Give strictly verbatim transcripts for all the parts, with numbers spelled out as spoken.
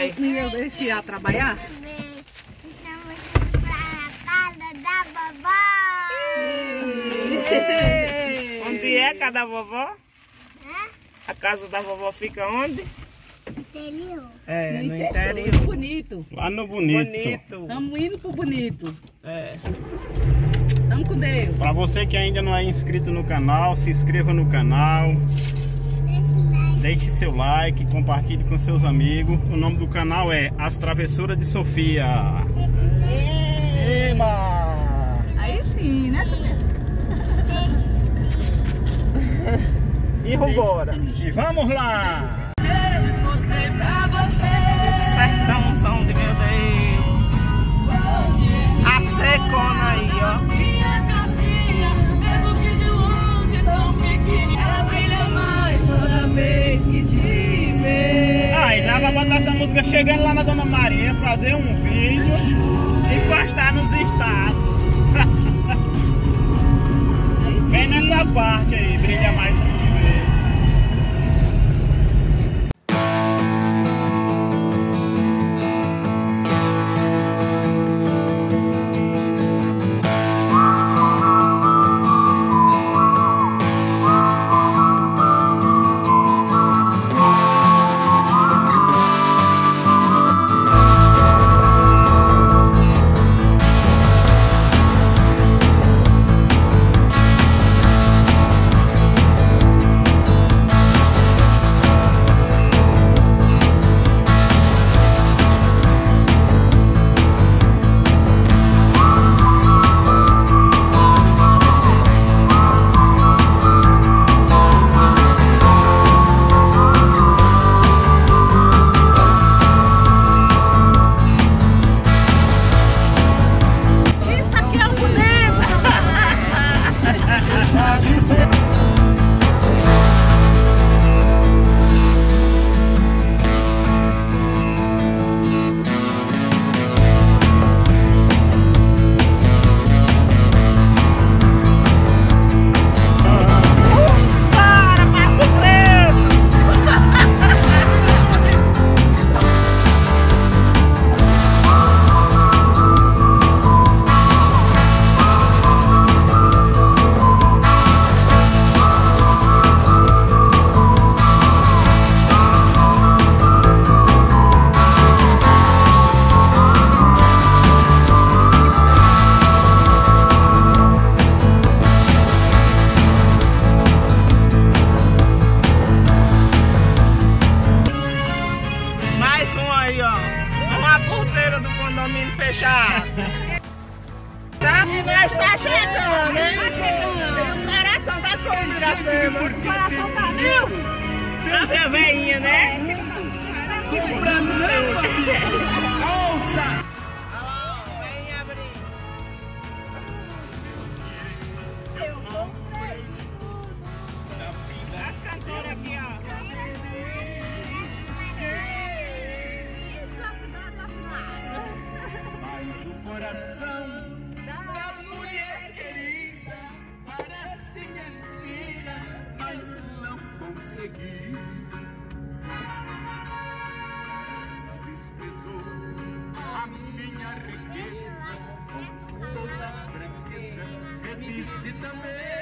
vai. E eu desci a trabalhar? Estamos para a casa da vovó. Onde é a casa da vovó? Hã? A casa da vovó fica onde? Interior. É, no, No interior. interior. Bonito. Lá no Bonito. Bonito. Estamos indo pro Bonito. É. Estamos com Deus. Para você que ainda não é inscrito no canal, se inscreva no canal. Deixe seu like, compartilhe com seus amigos. O nome do canal é As Travessuras de Sofia. Eba! Aí sim, né, Sofia? E vambora. E vamos lá! O sertãozão de meu Deus. A secona aí, ó. Aí dá pra botar essa música chegando lá na Dona Maria, fazer um vídeo e postar nos status. Vem nessa parte aí, brilha mais que te ver. fechado. Tá? E nós tá chegando, hein? Tem o coração da cor, Iracema. O coração tá mil. Você é veinha, né? Comprando, né, Ouça! Vem abrir. Eu comprei tudo. As cantoras aqui, ó. Mas o coração da mulher querida parece mentira, mas não consegui. Ela desprezou a minha riqueza, toda a franqueza me disse também.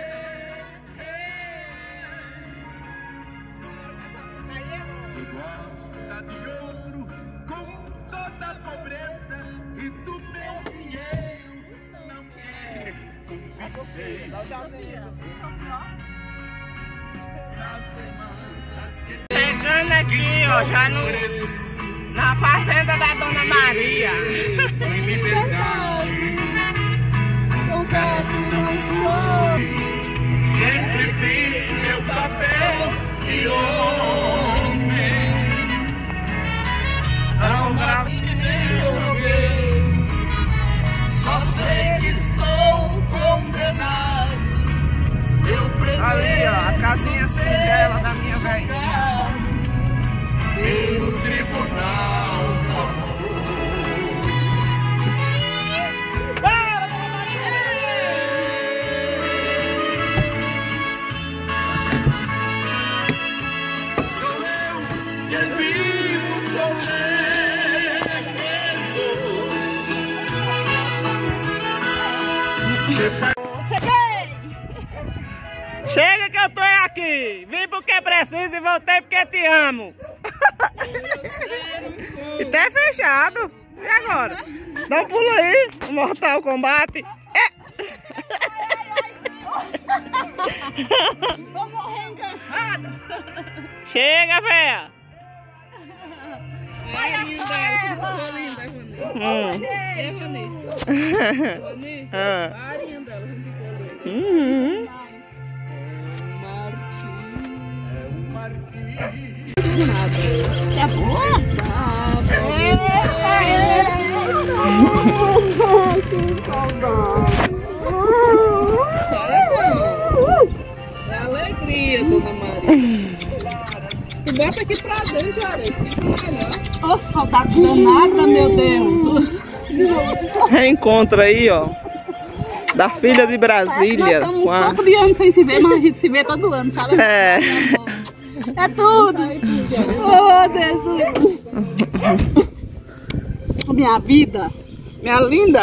Que gosta de outro com toda a pobreza e do meu dinheiro não quer conviver. Dá o tchauzinho. Nas demandas que Chegando aqui, ó, já no, na fazenda da Dona Maria. sem liberdade, confesso não sou. Sempre fiz meu papel de homem. Não grava. Que nem eu roguei, só sei que estou condenado. Eu pretendo Ali, ó, a casinha singela da minha velhinha. pelo tribunal do amor. Sou eu que vivo, sou eu. aqui. Vim porque é preciso e voltei porque te amo. E tá fechado. E agora? Dá um pulo aí. Mortal Kombat. É. Vou morrer enganada. Chega, véia. É linda ela, ficou linda, Ivani. Hum. É, Ivani. Ivani, Ah. a arinha dela não ficou linda. Uhum. É um marquinhos. É boa? É alegria, dona Maria. Tu bota aqui pra dentro, Areia, fica melhor. Ô, oh, saudade danada, meu Deus. Reencontro aí, ó. Da filha de Brasília. Nós estamos Com a... pouco de anos sem se ver, mas a gente se vê todo ano, sabe? É. É tudo. Oh, Jesus. Minha vida. Minha linda.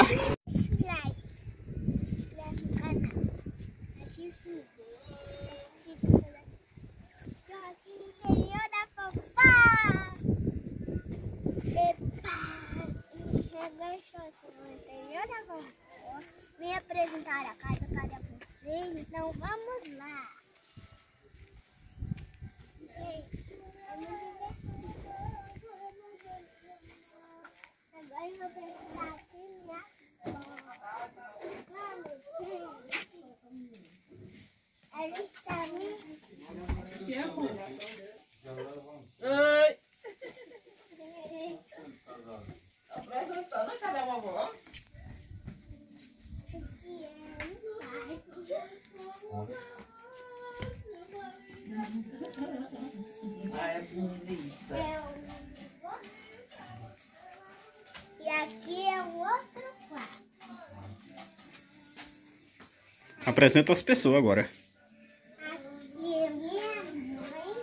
Me apresentar a casa para vocês, então vamos lá. Gente, agora eu vou apresentar aqui minha avó. Vamos, gente. Ela está me... Oi. Apresentando, cadê a vovó? E aqui é o outro quarto. Apresenta as pessoas agora. Aqui é minha mãe.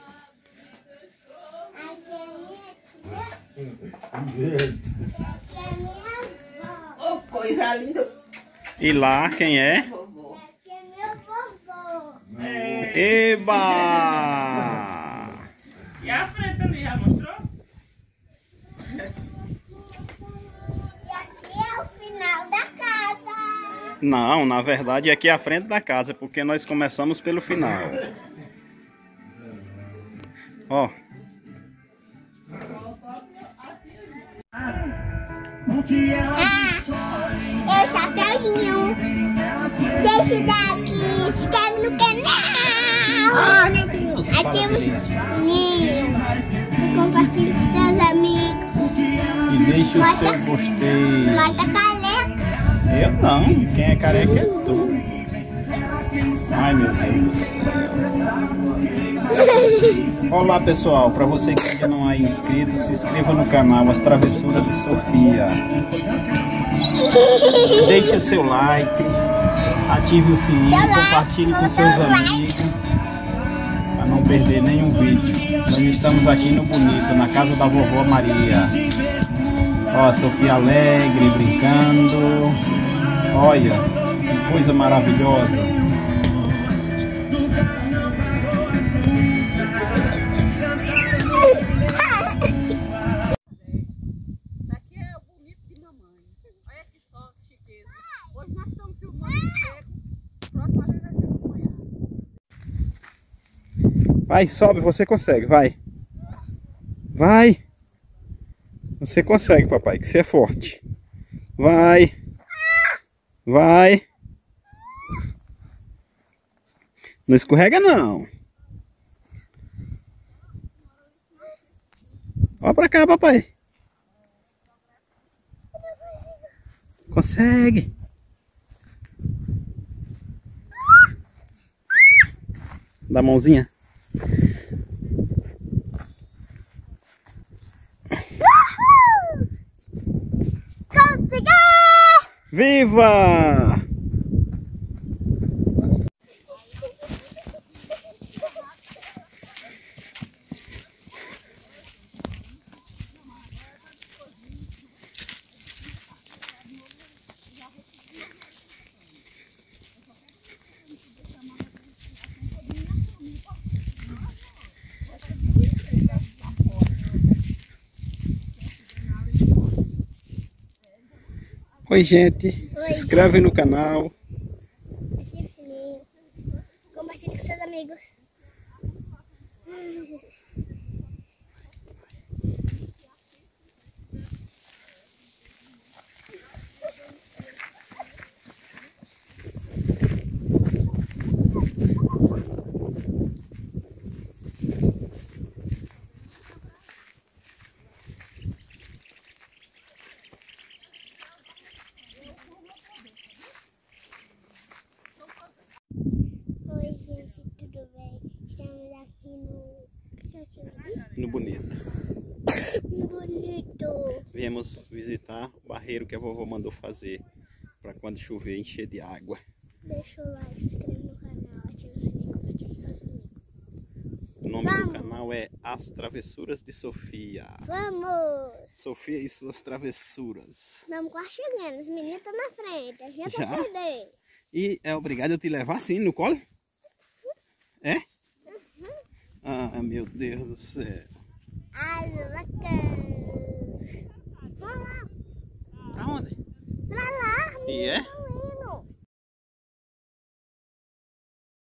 Aqui é minha tia. Aqui é minha avó. Oh, coisa linda. E lá, quem é? Aqui é meu vovô. Eba! E a frente ali, já mostrou? E aqui é o final da casa. Não, na verdade aqui é a frente da casa, porque nós começamos pelo final. Ó. Ah, eu chapeuzinho. Deixa o like, se inscreve no canal. Ai, meu Deus. Ativa o sininho. E compartilhe com seus amigos. E deixa o seu gostei. Mata careca. Eu não, quem é careca é tu. Ai, meu Deus. Olá, pessoal, para você que ainda não é inscrito, se inscreva no canal As Travessuras de Sofia. Deixe o seu like, ative o sininho, compartilhe com seus amigos para não perder nenhum vídeo. Nós estamos aqui no Bonito, na casa da vovó Maria. Ó, a Sofia alegre, brincando. Olha, que coisa maravilhosa. Vai, sobe, você consegue, vai. Vai. Você consegue, papai, que você é forte. Vai. Vai. Não escorrega, não. Olha pra cá, papai. Consegue. Dá a mãozinha. Consegui! Viva! Oi, gente. Oi, Se inscreve no canal. Compartilhe com seus amigos. Oi, gente, tudo bem? Estamos aqui no... No Bonito. No Bonito. Viemos visitar o barreiro que a vovó mandou fazer para quando chover encher de água. Deixa o like, se inscreve no canal, ativa o sininho e compartilha com seus amigos. O nome Vamos. do canal é As Travessuras de Sofia. Vamos! Sofia e suas travessuras. Estamos quase chegando, os meninos estão na frente, a gente Já? tá perdendo. E é obrigado a te levar assim no colo? É? Ah, meu Deus do céu. As vacas. Vamos lá, Pra onde? pra lá. E é?